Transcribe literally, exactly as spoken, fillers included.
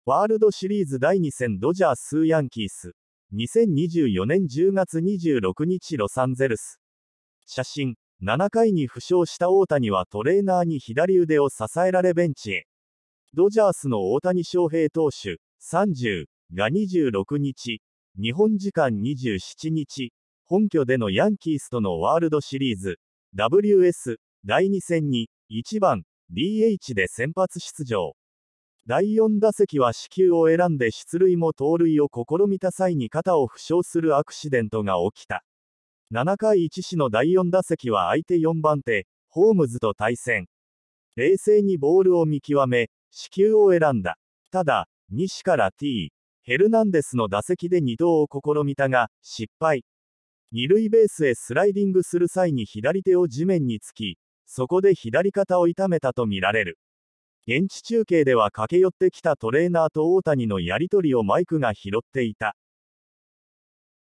ワールドシリーズだいに戦ドジャース・ヤンキース。にせんにじゅうよねんじゅうがつにじゅうろくにちロサンゼルス。写真。ななかいに負傷した大谷はトレーナーに左腕を支えられベンチへ。ドジャースの大谷翔平投手、さんじゅうがにじゅうろくにち、日本時間にじゅうしちにち、本拠でのヤンキースとのワールドシリーズ、ダブリューエス、だいに戦に、いちばん、ディーエイチ で先発出場。だいよん打席は四球を選んで出塁も盗塁を試みた際に肩を負傷するアクシデントが起きた。ななかいいち死のだいよん打席は相手よんばん手、ホームズと対戦。冷静にボールを見極め、四球を選んだ。ただ、西から T、ヘルナンデスの打席でに投を試みたが、失敗。二塁ベースへスライディングする際に左手を地面につき、そこで左肩を痛めたとみられる。現地中継では駆け寄ってきたトレーナーと大谷のやり取りをマイクが拾っていた。